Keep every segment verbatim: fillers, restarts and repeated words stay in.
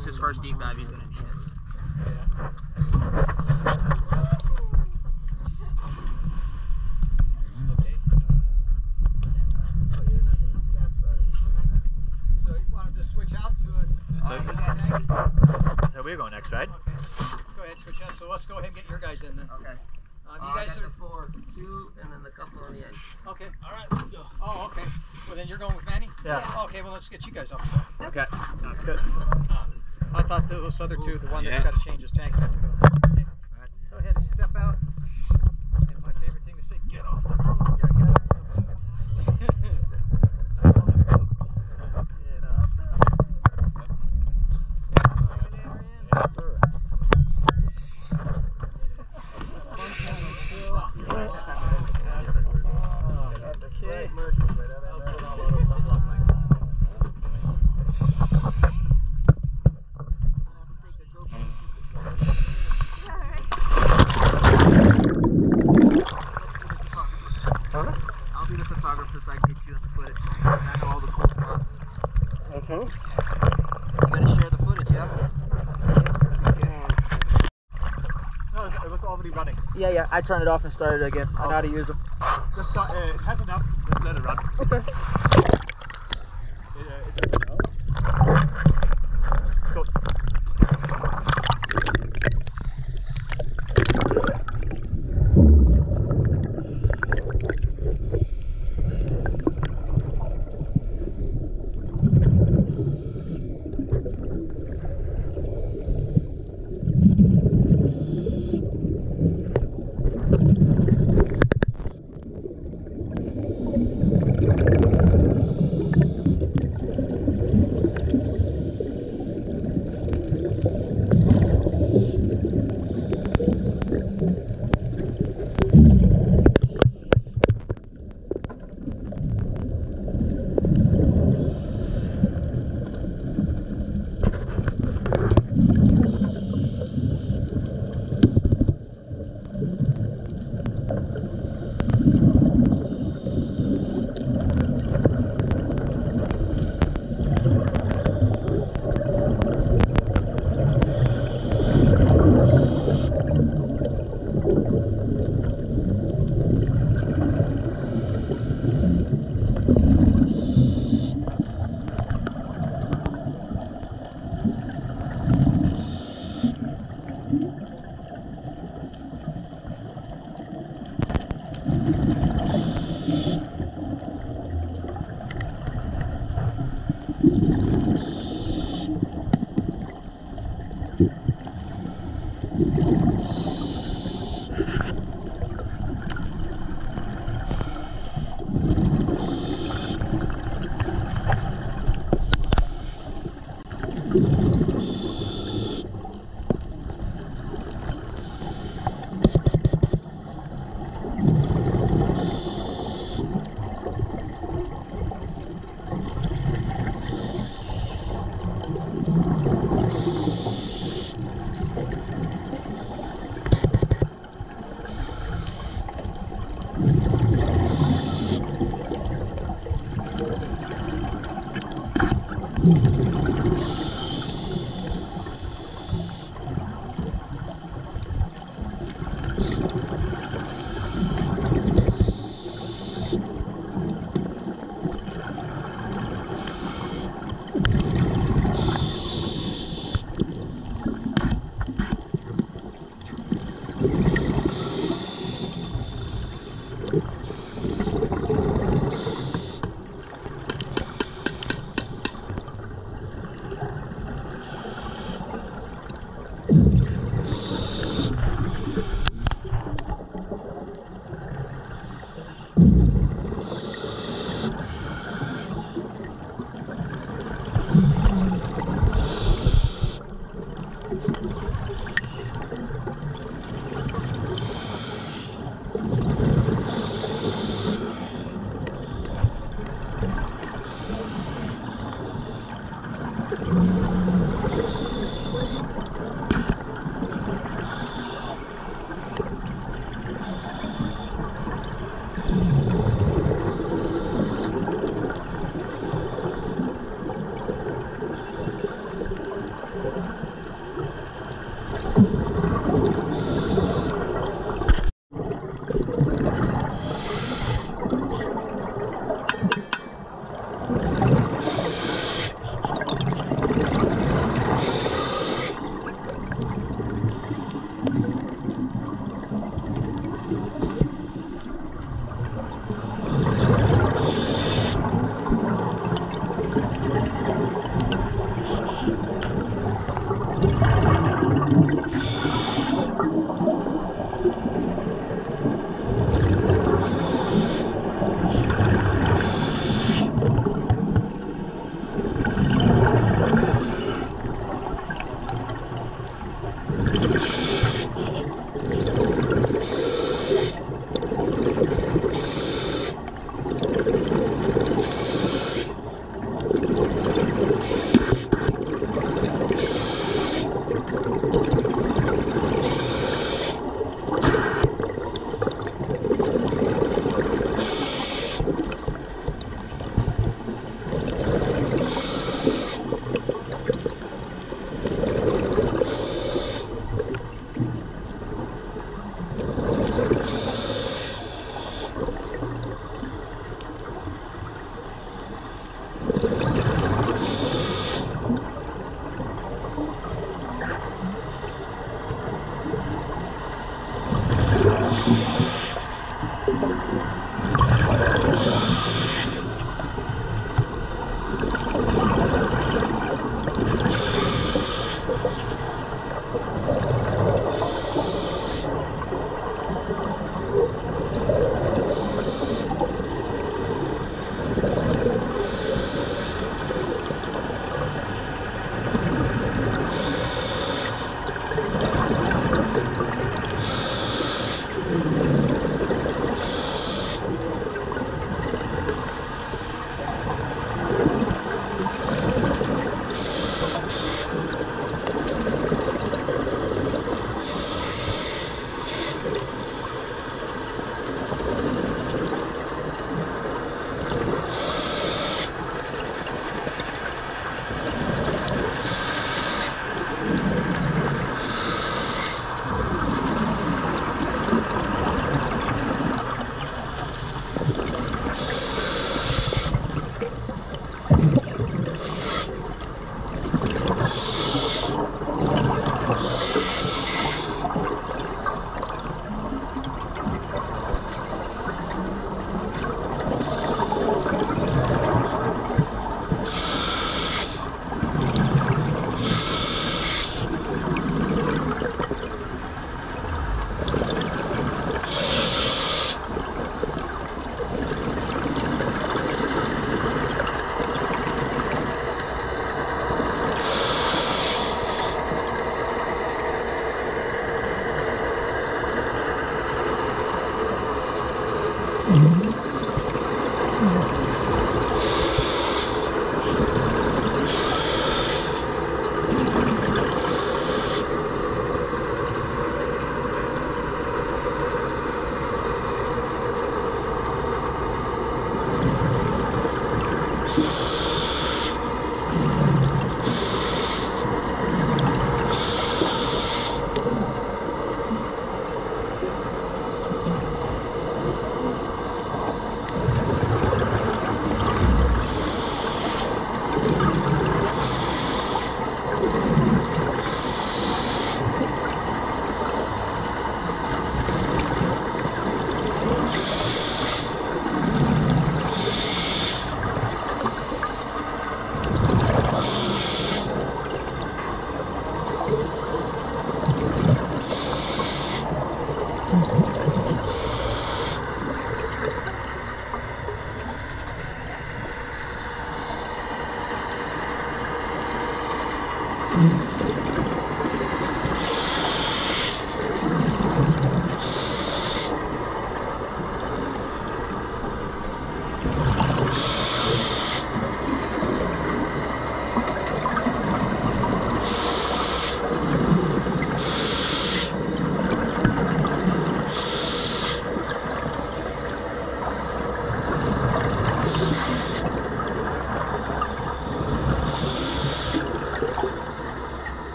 It's his first deep dive, he's gonna need it. So you want him to switch out to a... So we're going next, right? Okay. Let's go ahead and switch out. So let's go ahead and get your guys in then. Okay. Um, you Uh, guys I got are... the four, two, and then the couple on the end. Okay. All right, let's go. Oh, okay. Well, then you're going with Manny? Yeah. Okay, well, let's get you guys off. Okay, that's good. I thought those other two, the one Yeah. that's got to change his tank, had to go. Okay. All right. Go ahead and step out. And my favorite thing to say, get off the road. Yeah, get off the boat. Get off the boat. Yes, sir. Okay. I'll be the photographer so I can get you in the footage. I know all the cool spots. Okay. You gotta share the footage, yeah? Okay. No, it was already running. Yeah, yeah. I turned it off and started it again. I know how to use them. Just start, uh, it has enough. Let's let it run. Okay. It, uh, it doesn't know. Go.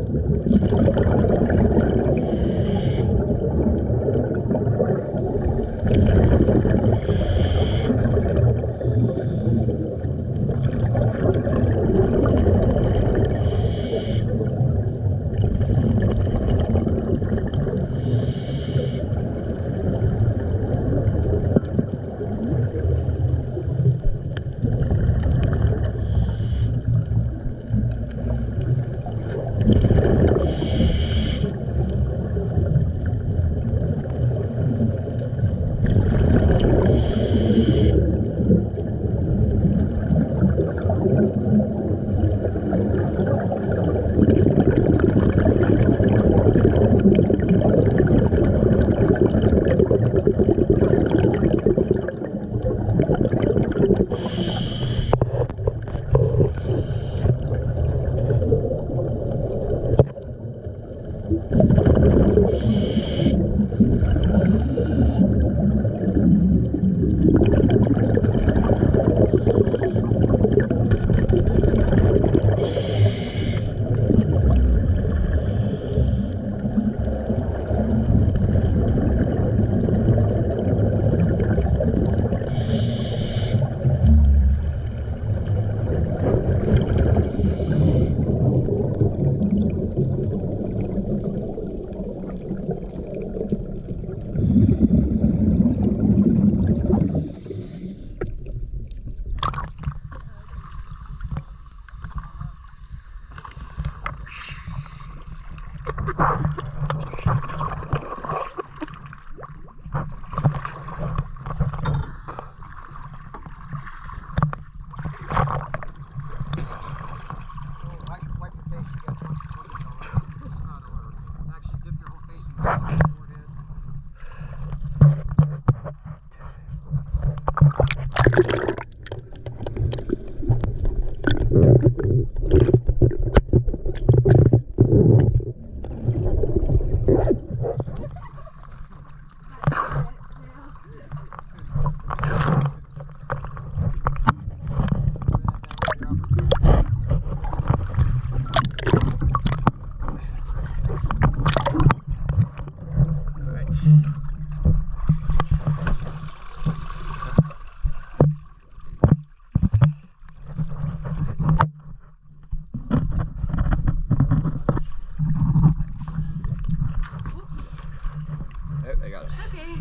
I got it. Okay.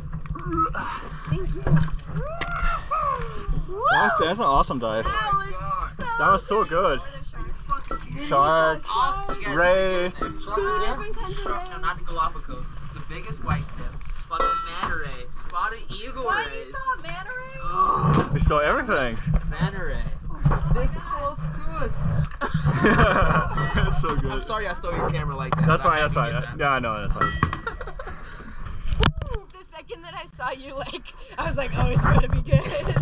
Thank you. That's, that's an awesome dive. That was so, That was so good. Shark, Awesome. You guys ray. Shark was Two there? different kinds of Shark, rays. no, not the Galapagos. The biggest white tip. Spotted manta ray. Spotted eagle Why rays. you saw a manta ray? Oh, We saw everything. manta ray. This is close to us. That's so good. I'm sorry I stole your camera like that. That's but I fine, had that's to fine. get that. Yeah, I know, that's fine. The second that I saw you, like, I was like, oh, it's gonna be good.